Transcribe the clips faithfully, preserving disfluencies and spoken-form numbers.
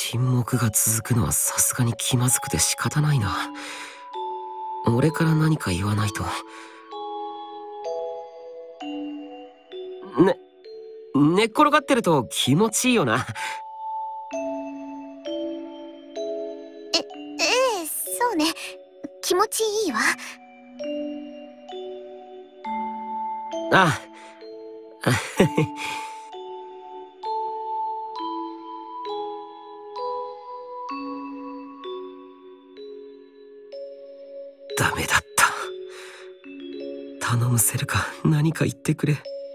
沈黙が続くのはさすがに気まずくて仕方ないな。俺から何か言わないと。ね、寝っ転がってると気持ちいいよな。 え、ええ、そうね。気持ちいいわ。 ああ。ダメだった。頼むセルカ、何か言ってくれ。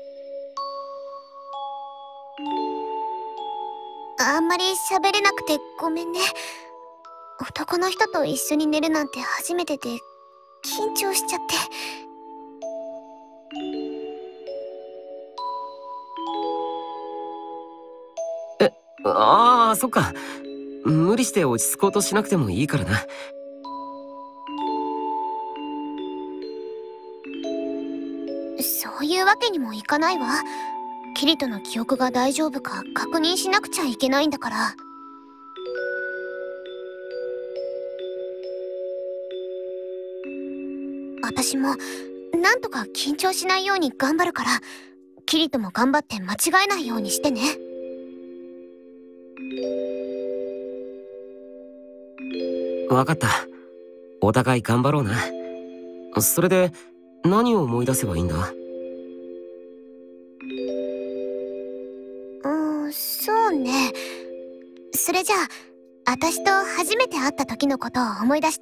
あんまり喋れなくてごめんね。男の人と一緒に寝るなんて初めてで緊張しちゃって。 え、ああ、そっか。無理して落ち着こうとしなくてもいいからな。 そういうわけにもいかないわ。キリトの記憶が大丈夫か確認しなくちゃいけないんだから。私もなんとか緊張しないように頑張るから、キリトも頑張って間違えないようにしてね。 わかった。お互い頑張ろうな。それで何を思い出せばいいんだ？ うーん、そうね。それじゃあ、私と初めて会った時のことを思い出して。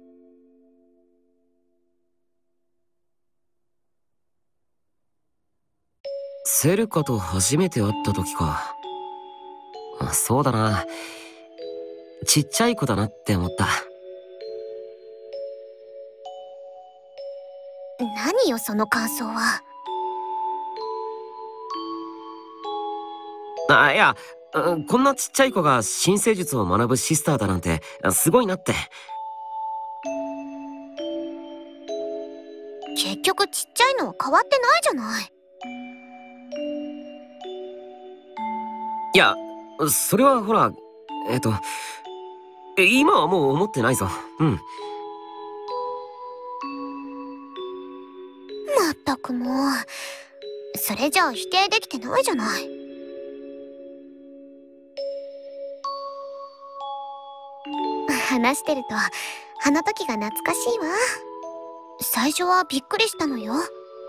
セルカと初めて会った時か。あ、そうだな。ちっちゃい子だなって思った。 何よその感想は。 あ、いや、こんなちっちゃい子が新生術を学ぶシスターだなんてすごいなって。 結局ちっちゃいのは変わってないじゃない。 いや、それはほら、えっと、今はもう思ってないぞ。うん。 まったくもう。それじゃあ否定できてないじゃない。話してるとあの時が懐かしいわ。最初はびっくりしたのよ。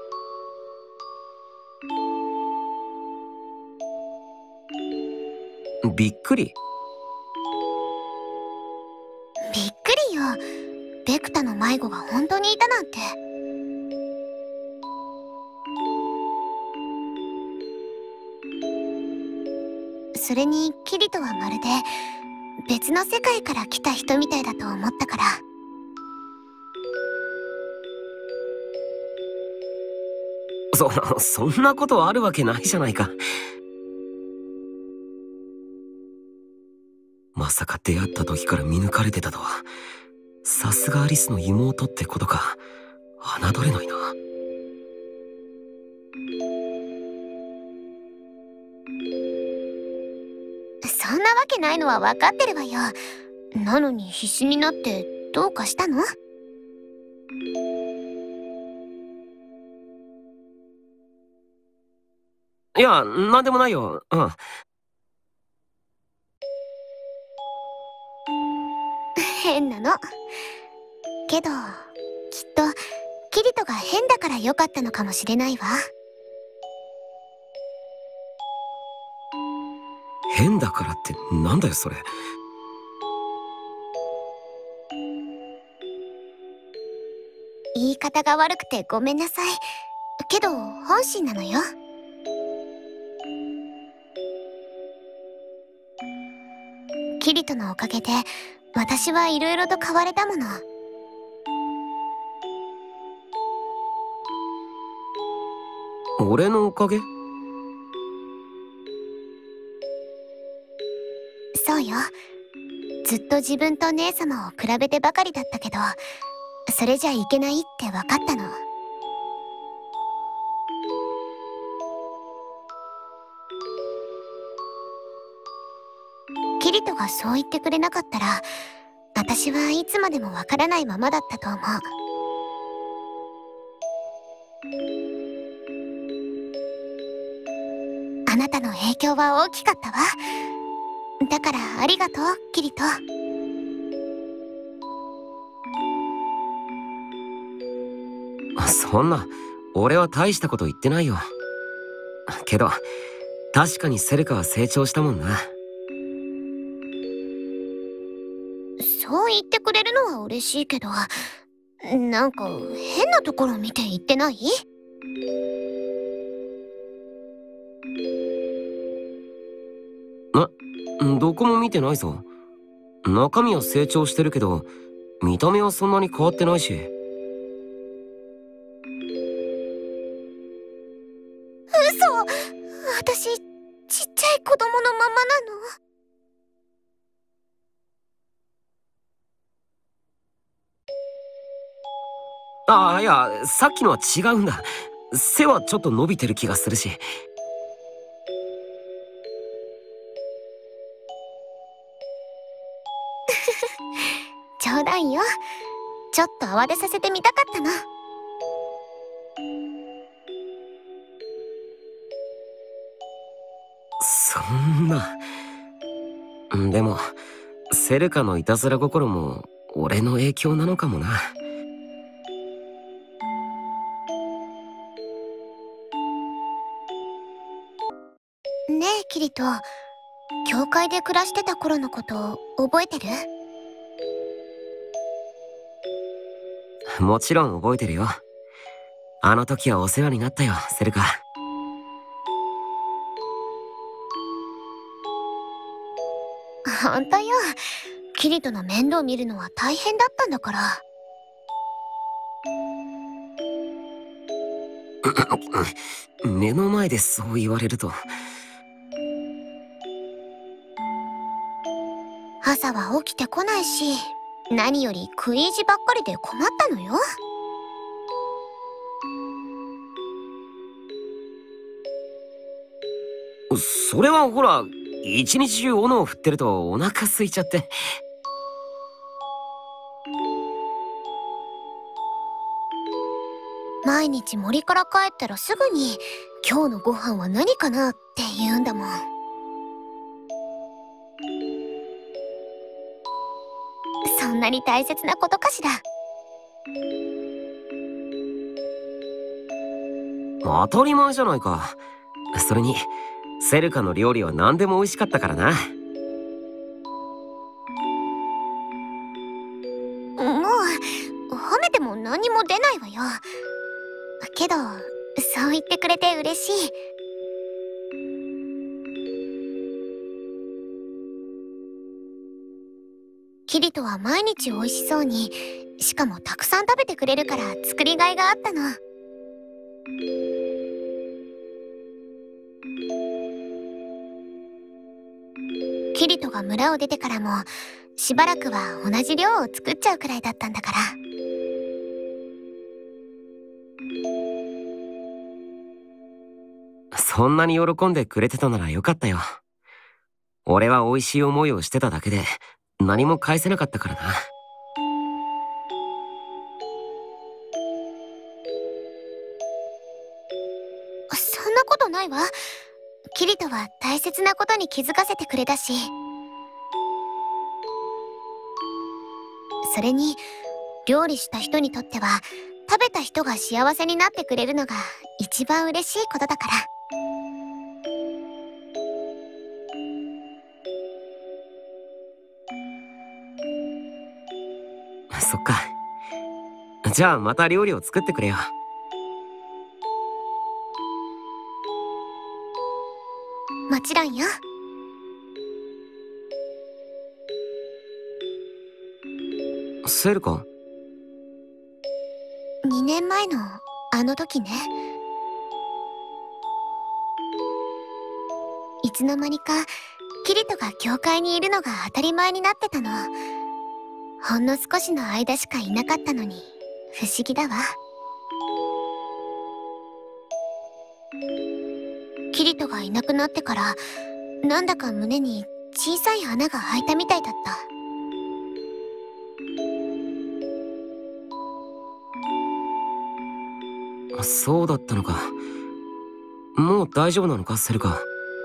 びっくり？ びっくりよ。ベクタの迷子が本当にいたなんて。それにキリトはまるで別の世界から来た人みたいだと思ったから。 そ、そんなことあるわけないじゃないか。まさか出会った時から見抜かれてたとは。さすがアリスの妹ってことか。侮れないな。 そんなわけないのは分かってるわよ。なのに必死になってどうかしたの？ いや、なんでもないよ。うん。 変なの。けど、きっとキリトが変だから良かったのかもしれないわ。 変だからってなんだよそれ。 言い方が悪くてごめんなさい。けど本心なのよ。キリトのおかげで私はいろいろと変われたもの。 俺のおかげ？ そうよ。ずっと自分と姉様を比べてばかりだったけど、それじゃいけないって分かったの。キリトトがそう言ってくれなかったら、私はいつまでもわからないままだったと思う。あなたの影響は大きかったわ。だからありがとう、キリト。 そんな、俺は大したこと言ってないよ。けど、確かにセルカは成長したもんな。 そう言ってくれるのは嬉しいけど、なんか変なところ見て言ってない？ え、どこも見てないぞ。中身は成長してるけど、見た目はそんなに変わってないし。 嘘！私、ちっちゃい子供のままなの？ ああ、いや、さっきのは違うんだ。背はちょっと伸びてる気がするし。 冗談よ。ちょっと慌てさせてみたかったの。 そんな。でも、セルカのいたずら心も俺の影響なのかもな。 ねえ、キリト。教会で暮らしてた頃のこと覚えてる？ もちろん覚えてるよ。あの時はお世話になったよ、セルカ。 ほんとよ。キリトの面倒見るのは大変だったんだから。 目の前でそう言われると。 朝は起きてこないし、何より食い意地ばっかりで困ったのよ。 それはほら、一日中斧を振ってるとお腹空いちゃって。 毎日森から帰ったらすぐに今日のご飯は何かなって言うんだもん。そんなに大切なことかしら。 当たり前じゃないか。それにセルカの料理は何でも美味しかったからな。 もう褒めても何も出ないわよ。けどそう言ってくれて嬉しい。キリトは毎日美味しそうに、しかもたくさん食べてくれるから作りがいがあったの。キリトが村を出てからもしばらくは同じ量を作っちゃうくらいだったんだから。 そんなに喜んでくれてたならよかったよ。俺は美味しい思いをしてただけで何も返せなかったからな。 そんなことないわ。キリトは大切なことに気づかせてくれたし。それに料理した人にとっては食べた人が幸せになってくれるのが一番嬉しいことだから。 そっか。じゃあまた料理を作ってくれよ。 もちろんよ。 セルカ？ にねんまえのあの時ね。いつの間にかキリトが教会にいるのが当たり前になってたの。ほんの少しの間しかいなかったのに不思議だわ。キリトがいなくなってからなんだか胸に小さい穴が開いたみたいだった。 そうだったのか。もう大丈夫なのか、セルカ。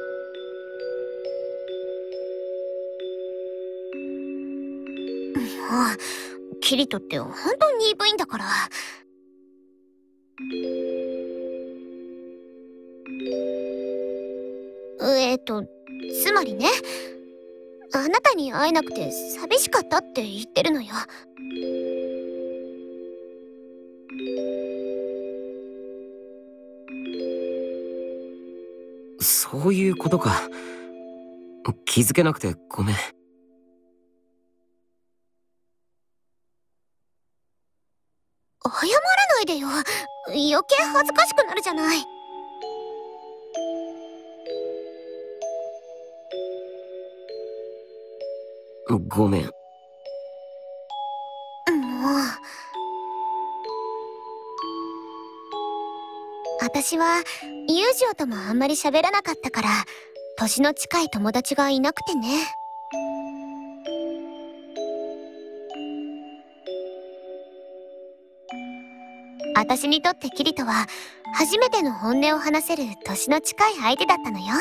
もうキリトって本当に鈍いんだから。えっとつまりね、あなたに会えなくて寂しかったって言ってるのよ。 そういうことか。気づけなくてごめん。 謝らないでよ。余計恥ずかしくなるじゃない。 ごめん。もう。 私はユージオともあんまり喋らなかったから、年の近い友達がいなくてね。私にとってキリトは初めての本音を話せる年の近い相手だったのよ。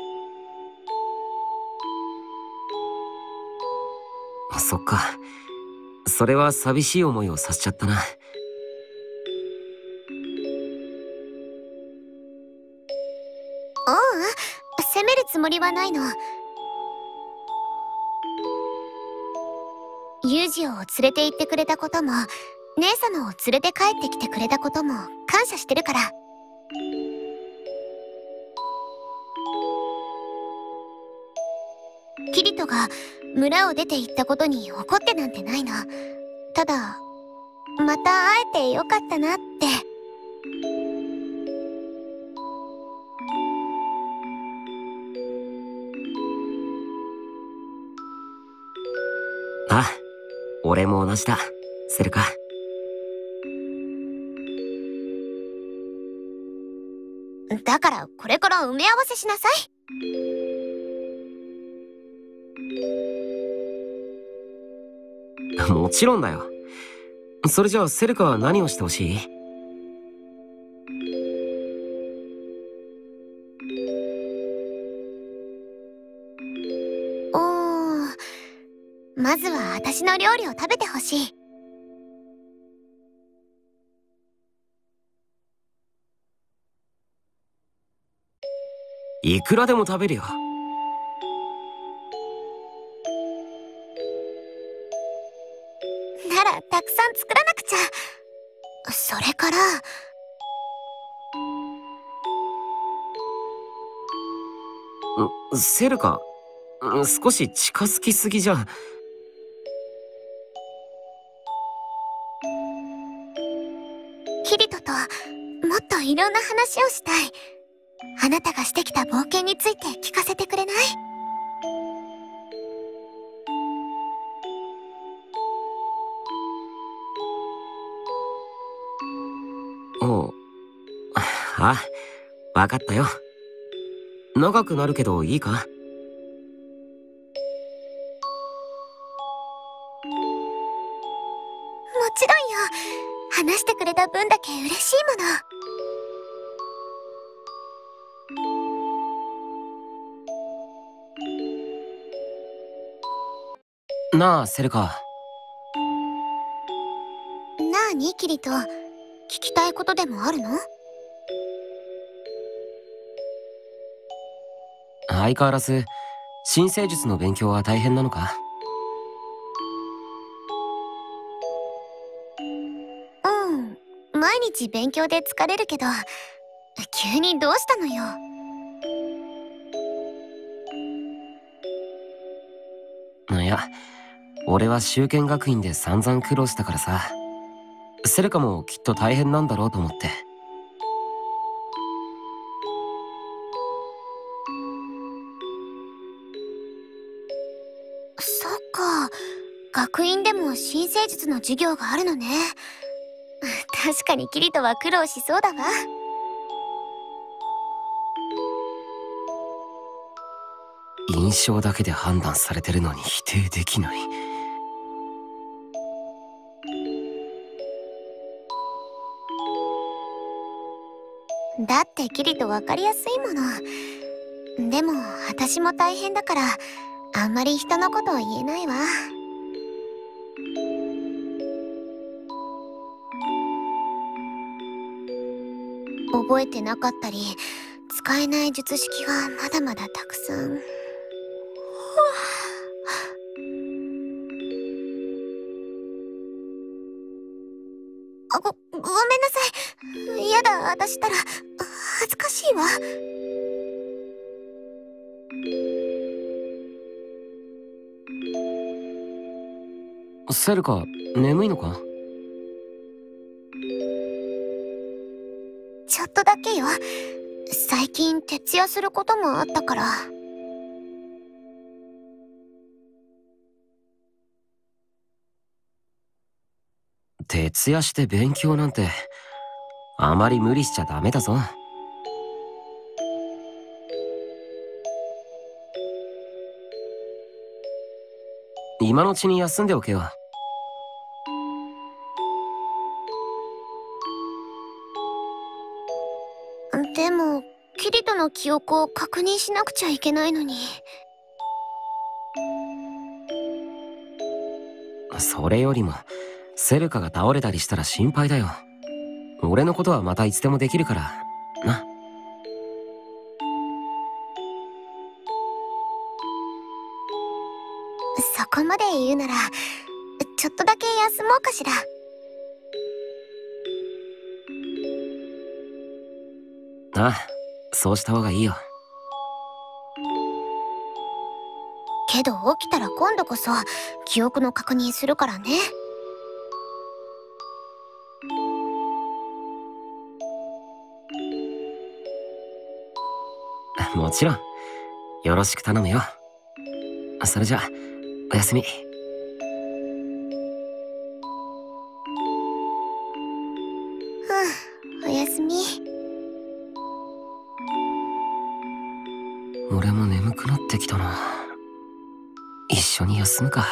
そっか。それは寂しい思いをさせちゃったな。 ううん、責めるつもりはないの。ユージオを連れて行ってくれたことも、姉様を連れて帰ってきてくれたことも感謝してるから。キリトが村を出て行ったことに怒ってなんてないの。ただ、また会えてよかったなって。 あ、俺も同じだ、セルカ。 だからこれから埋め合わせしなさい。 もちろんだよ。それじゃあセルカは何をしてほしい？ おー、まずは私の料理を食べてほしい。 いくらでも食べるよ。 ならたくさん作らなくちゃ。それからん、セルカ、ん、少し近づきすぎじゃ。 キリトともっといろんな話をしたい。あなたがしてきた冒険について聞かせてくれない？ おう。あ、わかったよ。長くなるけどいいか？もちろんよ。話してくれた分だけ嬉しいもの。 なあ、セルカ。 なあにキリト、聞きたいことでもあるの？ 相変わらず新生術の勉強は大変なのか？ うん、毎日勉強で疲れるけど、急にどうしたのよ。 いや、俺は修験学院で散々苦労したからさ。セルカもきっと大変なんだろうと思って。 そっか、学院でも新生術の授業があるのね。確かにキリトは苦労しそうだわ。 い印象だけで判断されてるのに否定できない。 だってキリト分かりやすいもの。でも私も大変だからあんまり人のことを言えないわ。覚えてなかったり使えない術式がまだまだたくさん。あ、ご、ごめんなさい。やだ、私ったら恥ずかしいわ。 セルカ、眠いのか？ ちょっとだけよ。最近徹夜することもあったから。 徹夜して勉強なんてあまり無理しちゃダメだぞ。今のうちに休んでおけよ。 でもキリトの記憶を確認しなくちゃいけないのに。 それよりもセルカが倒れたりしたら心配だよ。俺のことはまたいつでもできるからな。 そこまで言うならちょっとだけ休もうかしら。 ああ、そうした方がいいよ。 けど起きたら今度こそ記憶の確認するからね。 もちろんよろしく頼むよ。それじゃおやすみ。 うん、おやすみ。 俺も眠くなってきたな。一緒に休むか。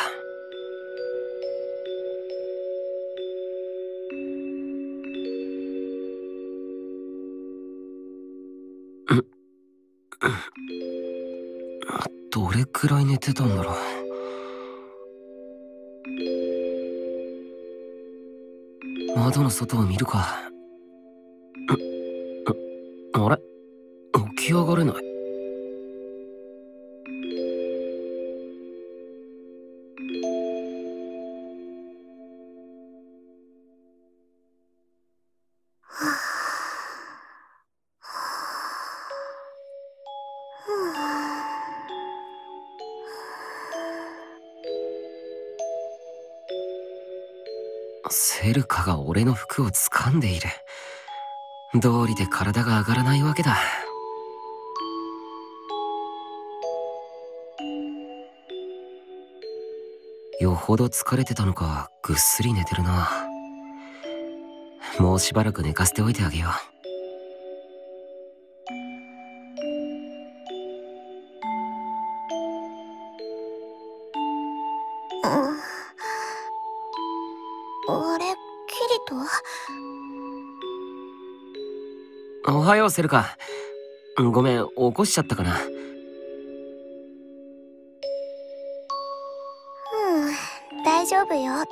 どれくらい寝てたんだろう。窓の外を見るか。あれ、起き上がれない。セルカが俺の服を掴んでいる。道理で体が上がらないわけだ。よほど疲れてたのかぐっすり寝てるな。もうしばらく寝かせておいてあげようん、あれ、キリト？ う。おはようセルカ。ごめん、起こしちゃったかな。 うん、大丈夫よ。で、ごめんなさい。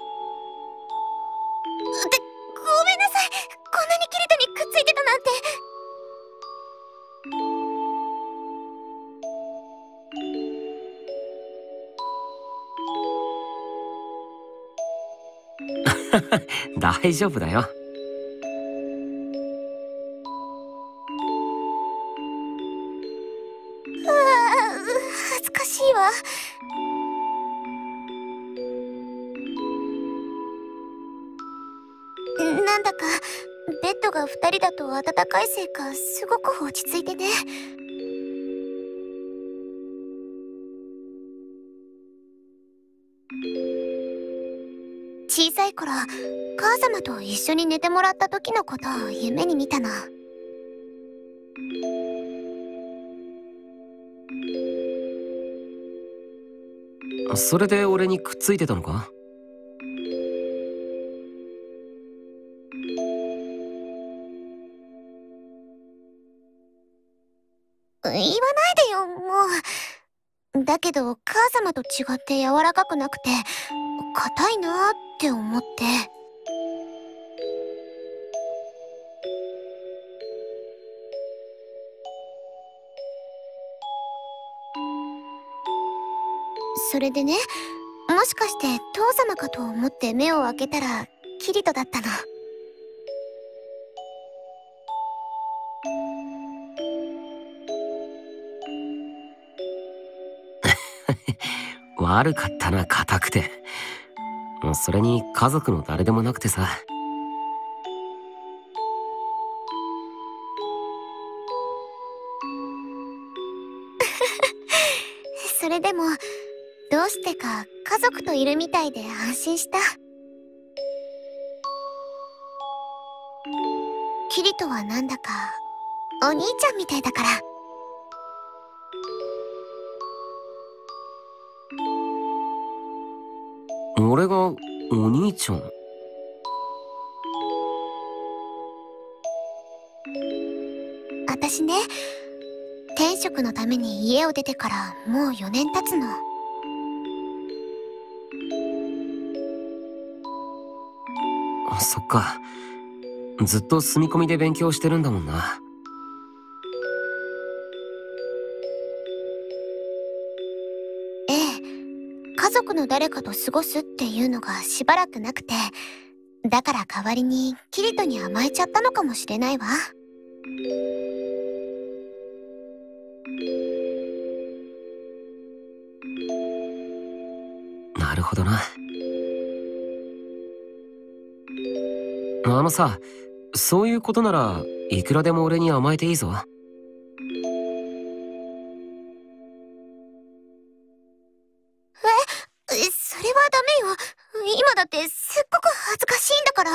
こんなにキリトにくっついてたなんて。 大丈夫だよ。 うわ、恥ずかしいわ。なんだかベッドがふたりだと暖かいせいかすごく落ち着いてね。小さい頃母様と一緒に寝てもらった時のことを夢に見たの。 それで俺にくっついてたのか？ 言わないでよ、もう。だけど母様と違って柔らかくなくて硬いなって思って。それでね、もしかして父様かと思って目を開けたらキリトだったの。 悪かったな、硬くて。それに家族の誰でもなくてさ。 それでもどうしてか家族といるみたいで安心した。キリトはなんだかお兄ちゃんみたいだから。 俺がお兄ちゃん？ 私ね、転職のために家を出てからもうよねん経つの。 そっか。ずっと住み込みで勉強してるんだもんな。 ええ、家族の誰かと過ごすっていうのがしばらくなくて、だから代わりにキリトに甘えちゃったのかもしれないわ。 なるほどな。あのさ、そういうことならいくらでも俺に甘えていいぞ。 え、それはダメよ。今だってすっごく恥ずかしいんだから。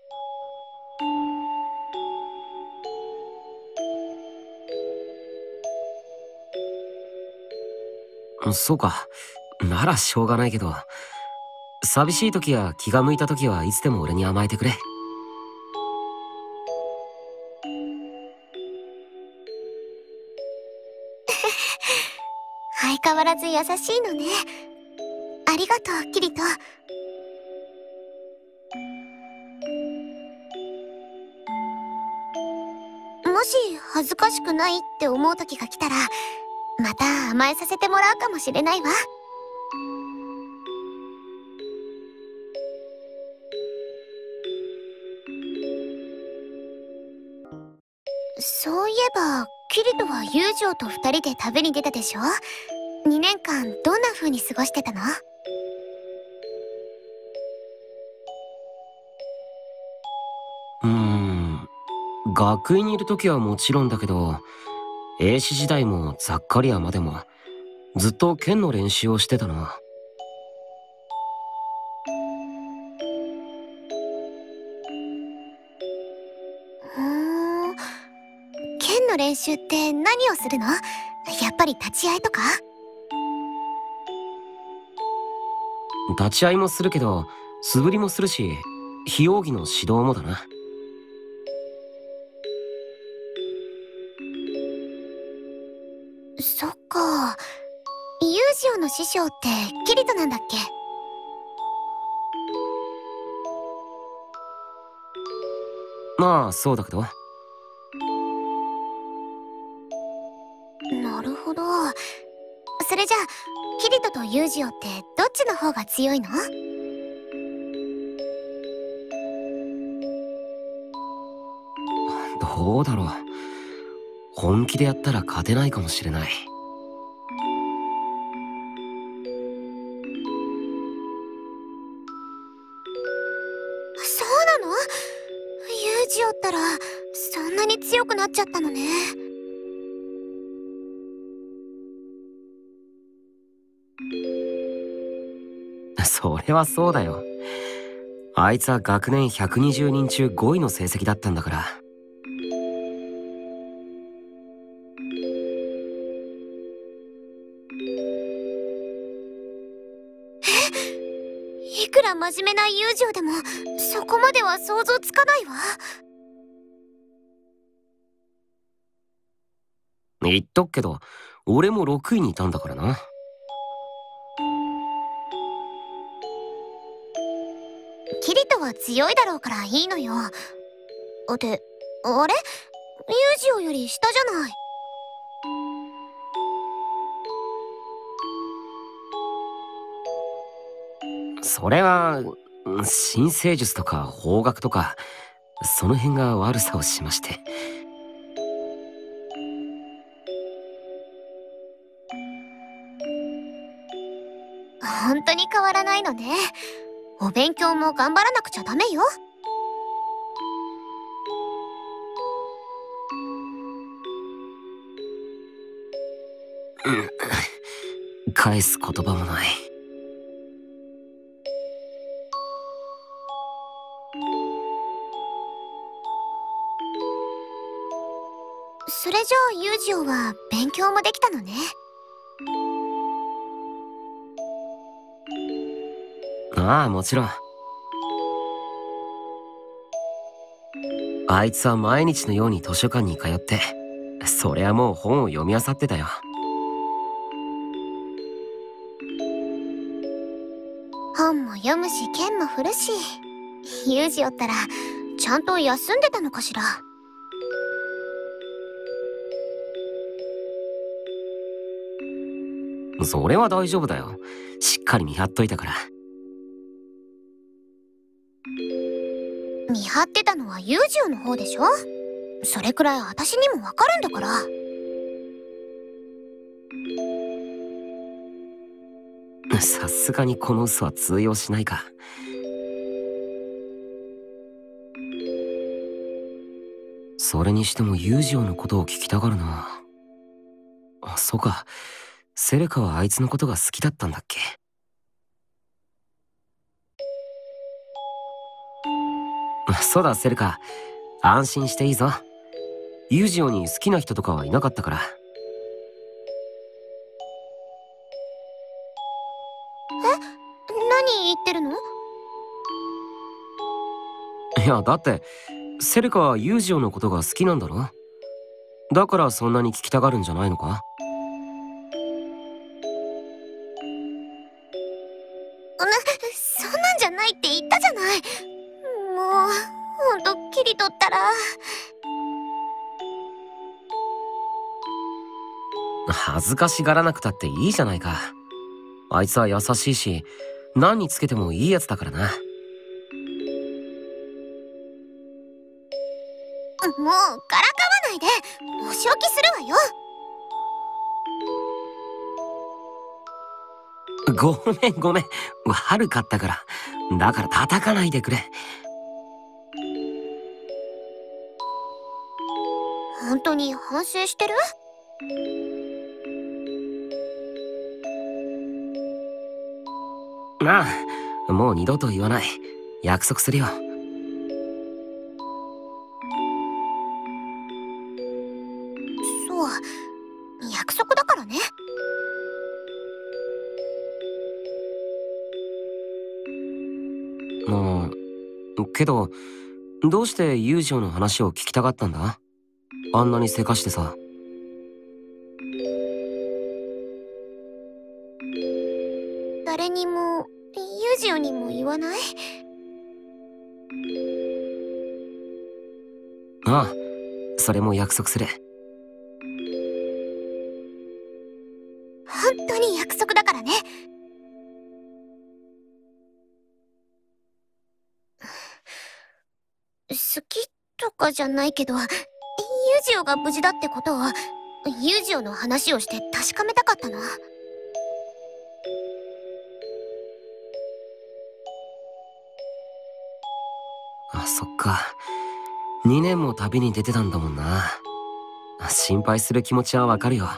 そうか。ならしょうがないけど、寂しい時や気が向いた時はいつでも俺に甘えてくれ。 相変わらず優しいのね。ありがとう、キリト。もし恥ずかしくないって思う時が来たら、また甘えさせてもらうかもしれないわ。そういえば、キリトは友情と二人で旅に出たでしょ？にねんかんどんな風に過ごしてたの？ うーん。学院にいる時はもちろんだけど、英史時代もザッカリアまでもずっと剣の練習をしてたな。 ふーん。剣の練習って何をするの？やっぱり立ち合いとか？ 立ち合いもするけど、素振りもするし、非奥義の指導もだな。 そっか。ユージオの師匠ってキリトなんだっけ？ まあそうだけど。 なるほど。それじゃあキリトとユージオってどっちの方が強いの？ どうだろう。本気でやったら勝てないかもしれない。 そうなの？ユージオったらそんなに強くなっちゃったのね。 それはそうだよ。あいつは学年ひゃくにじゅうにん中ごいの成績だったんだから。 くら真面目な友情でもそこまでは想像つかないわ。 言っとくけど、俺もろくいにいたんだからな。 キリトは強いだろうからいいのよ。で、あれ？ユージオより下じゃない。 それは新生術とか法学とかその辺が悪さをしまして。 本当に変わらないのね。お勉強も頑張らなくちゃダメよ。 うん、返す言葉もない。 それじゃあユージオは勉強もできたのね。 ああ、もちろん。あいつは毎日のように図書館に通って、そりゃもう本を読み漁ってたよ。 本も読むし剣も振るし、ユージオったらちゃんと休んでたのかしら。 それは大丈夫だよ。しっかり見張っといたから。 見張ってたのはユージオの方でしょ。それくらい私にもわかるんだから。 さすがにこの嘘は通用しないか。それにしてもユージオのことを聞きたがるな。あ、そうか。セレカはあいつのことが好きだったんだっけ。そうだ、セレカ。安心していいぞ。ユージオに好きな人とかはいなかったから。 え？何言ってるの？ いや、だってセレカはユージオのことが好きなんだろ。だからそんなに聞きたがるんじゃないのか。 な、そんなんじゃないって言ったじゃない。もうほんとキリトったら。 恥ずかしがらなくたっていいじゃないか。あいつは優しいし、何につけてもいいやつだからな。 もうからかわないで。お仕置きするわよ。 ごめんごめん、悪かったから。だから叩かないでくれ。 本当に反省してる？ なあ、もう二度と言わない。約束するよ。 そう、約束だからね。 まあ、けど、どうしてユージオの話を聞きたがったんだ？あんなにせかしてさ。 誰にも、ユージオにも言わない？ ああ、それも約束する。 本当に約束だからね。好きとかじゃないけど、ユージオが無事だってことをユージオの話をして確かめたかったの。 あ、そっか。にねんも旅に出てたんだもんな。心配する気持ちはわかるよ。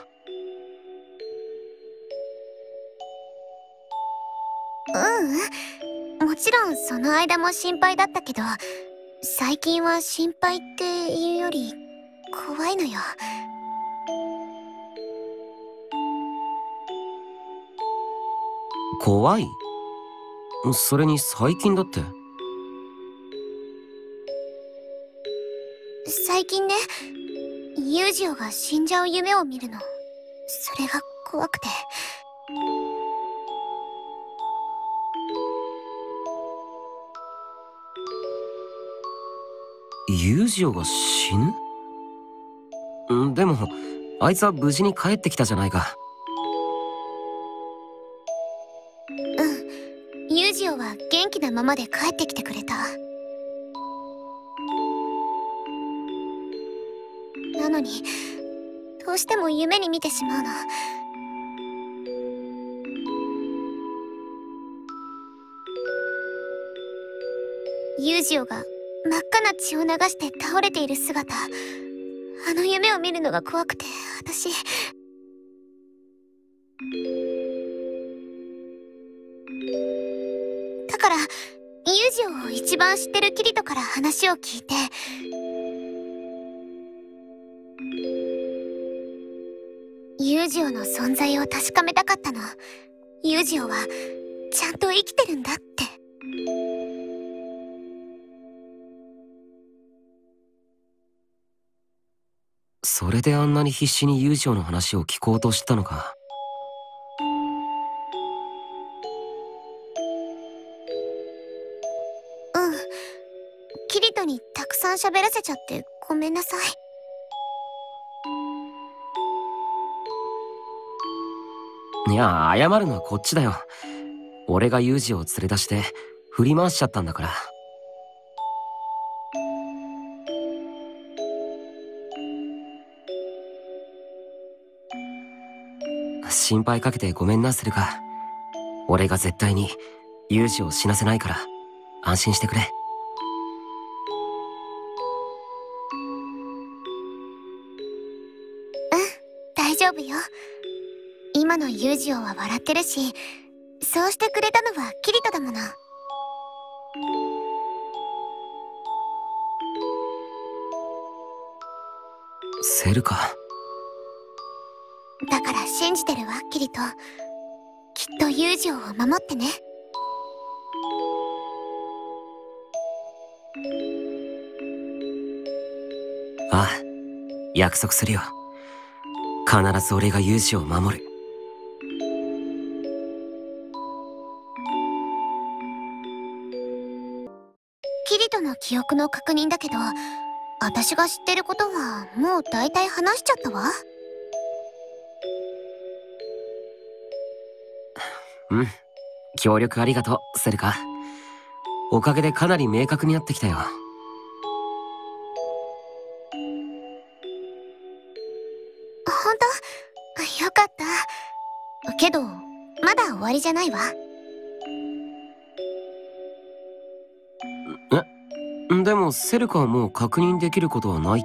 ううん、もちろんその間も心配だったけど、最近は心配っていうより怖いのよ。 怖い？ それに最近だって。 最近ね、ユージオが死んじゃう夢を見るの。それが怖くて。 ユージオが死ぬ？んでもあいつは無事に帰ってきたじゃないか。 うん、ユージオは元気なままで帰ってきてくれた。なのにどうしても夢に見てしまうの。ユージオが真っ赤な血を流して倒れている姿、あの夢を見るのが怖くて、私。だからユージオを一番知ってるキリトから話を聞いて、ユージオの存在を確かめたかったの。ユージオはちゃんと生きてるんだって。 それであんなに必死にユージオの話を聞こうとしたのか。 うん。キリトにたくさん喋らせちゃってごめんなさい。 いや、謝るのはこっちだよ。俺がユージを連れ出して振り回しちゃったんだから。心配かけてごめんな、セルカ。俺が絶対にユージを死なせないから安心してくれ。 うん、大丈夫よ。今のユージオは笑ってるし、そうしてくれたのはキリトだもの。 セルカ。 だから信じてるわ、キリト。きっとユージオを守ってね。 ああ、約束するよ。必ず俺がユージを守る。 キリトの記憶の確認だけど、私が知ってることはもう大体話しちゃったわ。 うん、協力ありがとう、セルカ。おかげでかなり明確になってきたよ。 ほんと？よかった。けど、まだ終わりじゃないわ。 え？でもセルカはもう確認できることはないって。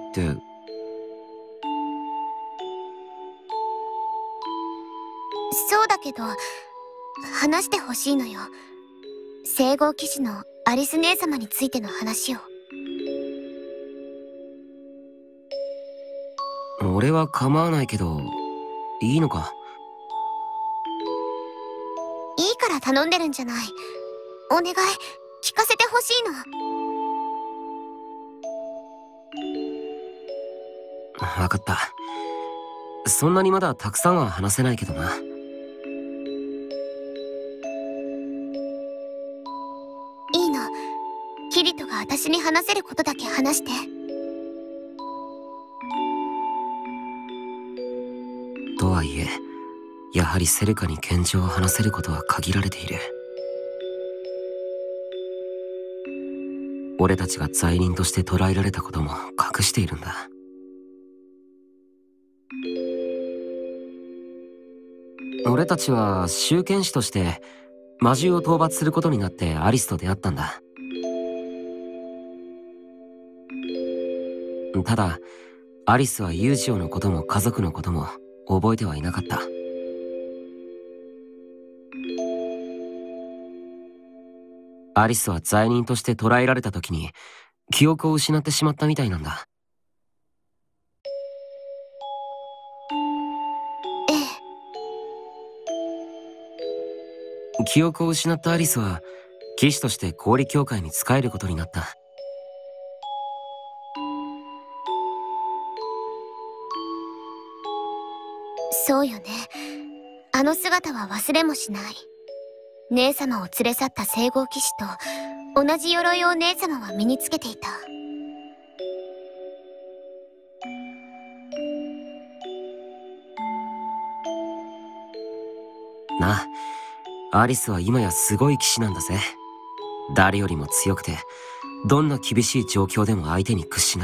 そうだけど、話してほしいのよ。聖号騎士のアリス姉様についての話を。 俺は構わないけど、いいのか？ いいから頼んでるんじゃない。お願い、聞かせてほしいの。 わかった。そんなにまだたくさんは話せないけどな。 いいの。キリトが私に話せることだけ話して。 とはいえ、やはりセルカに現状を話せることは限られている。俺たちが罪人として捕らえられたことも隠しているんだ。俺たちは集権士として魔獣を討伐することになってアリスと出会ったんだ。ただアリスはユージオのことも家族のことも覚えてはいなかった。アリスは罪人として捕らえられた時に記憶を失ってしまったみたいなんだ。 ええ。 記憶を失ったアリスは騎士として氷協会に仕えることになった。 そうよね。あの姿は忘れもしない。姉様を連れ去った聖号騎士と同じ鎧を姉様は身につけていた。 なあ、アリスは今やすごい騎士なんだぜ。誰よりも強くて、どんな厳しい状況でも相手に屈しない。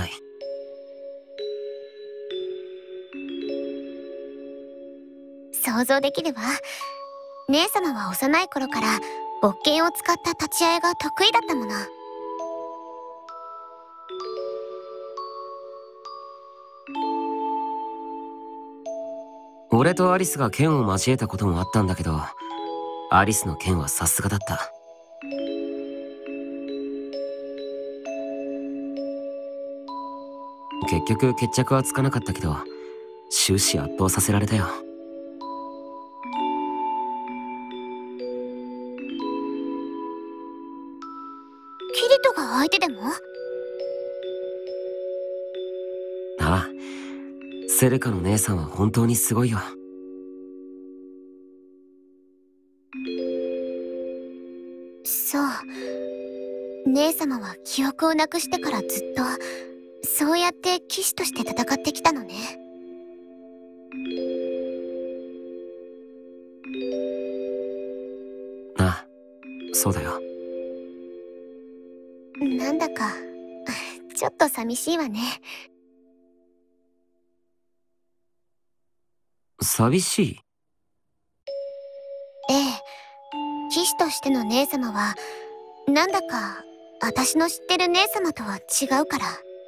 想像できるわ。姉様は幼い頃から勃剣を使った立ち合いが得意だったもの。 俺とアリスが剣を交えたこともあったんだけど、アリスの剣はさすがだった。結局決着はつかなかったけど、終始圧倒させられたよ。 キリトが相手でも？ ああ、セルカの姉さんは本当にすごいよ。 そう。姉様は記憶をなくしてからずっとそうやって騎士として戦ってきたのね。 ああ、そうだよ。 なんだかちょっと寂しいわね。 寂しい？ ええ、騎士としての姉様はなんだか私の知ってる姉様とは違うから。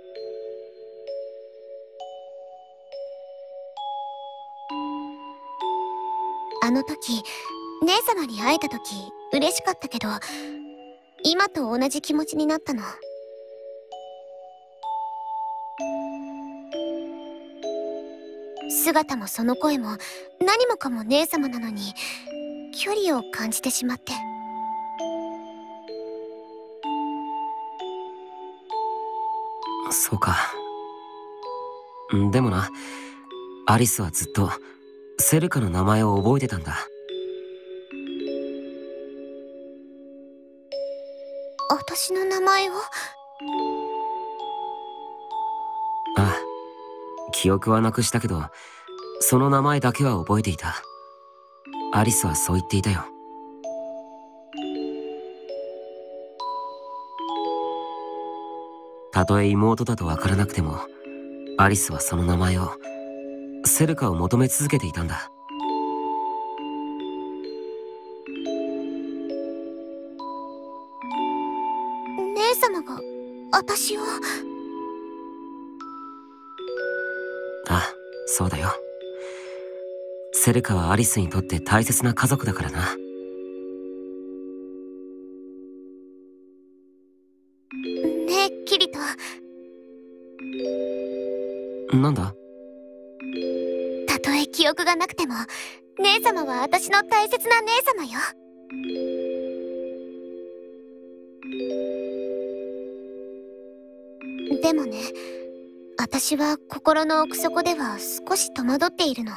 あの時姉様に会えた時嬉しかったけど、今と同じ気持ちになったの。姿もその声も何もかも姉様なのに距離を感じてしまって。 そうか。でもな、アリスはずっとセルカの名前を覚えてたんだ。 私の名前を？ ああ、記憶はなくしたけど、その名前だけは覚えていた。アリスはそう言っていたよ。たとえ妹だとわからなくても、アリスはその名前を、セルカを求め続けていたんだ。 姉様が私を？ ああ、そうだよ。セルカはアリスにとって大切な家族だからな。 ねえ、キリト。 なんだ？ たとえ記憶がなくても姉様は私の大切な姉様よ。でもね、私は心の奥底では少し戸惑っているの。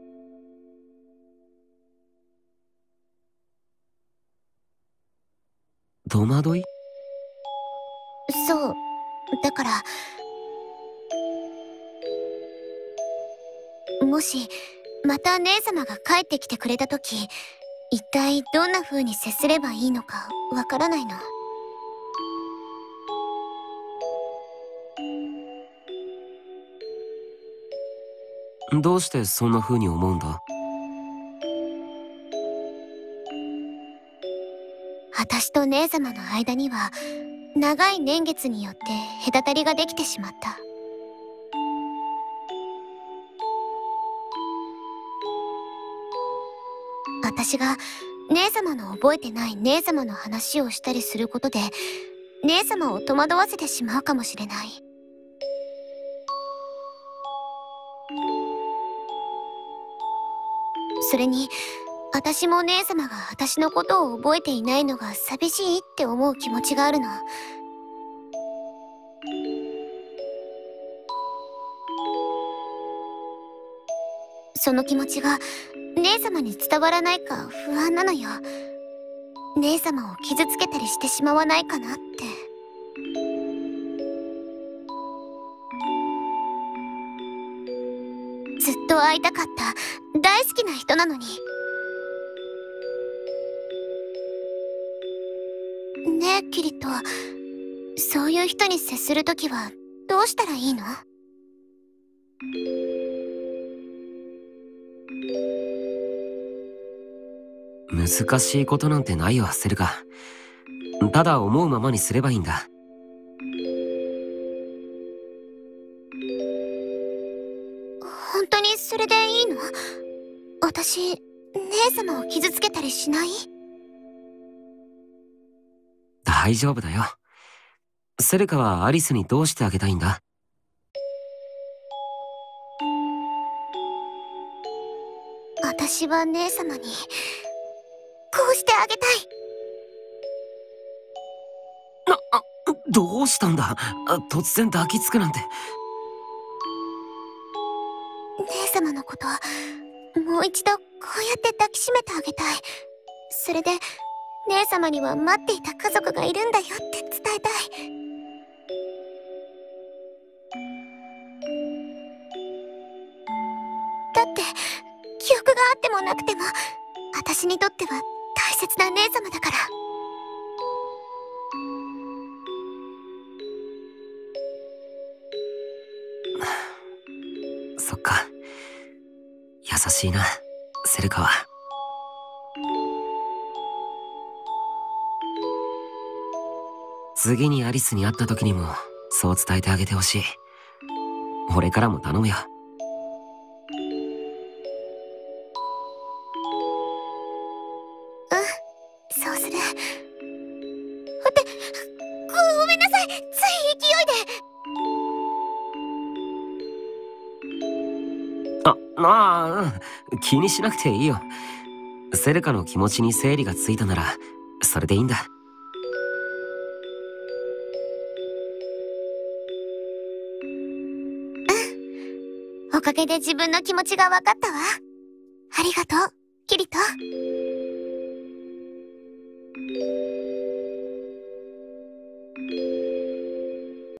戸惑い？ そう。だから、もしまた姉様が帰ってきてくれた時、一体どんな風に接すればいいのかわからないの。 どうしてそんな風に思うんだ？ 私と姉様の間には長い年月によって隔たりができてしまった。私が姉様の覚えてない姉様の話をしたりすることで姉様を戸惑わせてしまうかもしれない。それに私も姉様が私のことを覚えていないのが寂しいって思う気持ちがあるの。その気持ちが姉様に伝わらないか不安なのよ。姉様を傷つけたりしてしまわないかなって。ずっと会いたかった大好きな人なのに。ねえキリト、そういう人に接するときはどうしたらいいの？ 難しいことなんてないよ、セルカ。ただ思うままにすればいいんだ。 本当にそれでいいの？私、姉様を傷つけたりしない？ 大丈夫だよ。セルカはアリスにどうしてあげたいんだ？ 私は姉様にこうしてあげたい。 な、あ、どうしたんだ？突然抱きつくなんて。 姉様のこともう一度こうやって抱きしめてあげたい。それで姉様には待っていた家族がいるんだよって伝えたい。だって記憶があってもなくても私にとっては大切な姉様だから。 そっか。優しいな、セルカは。次にアリスに会った時にもそう伝えてあげてほしい。俺からも頼むよ。 うん、そうする。って、ごめんなさい、つい勢いで。 あ、ああ、気にしなくていいよ。セルカの気持ちに整理がついたならそれでいいんだ。 おかげで自分の気持ちが分かったわ。ありがとう、キリト。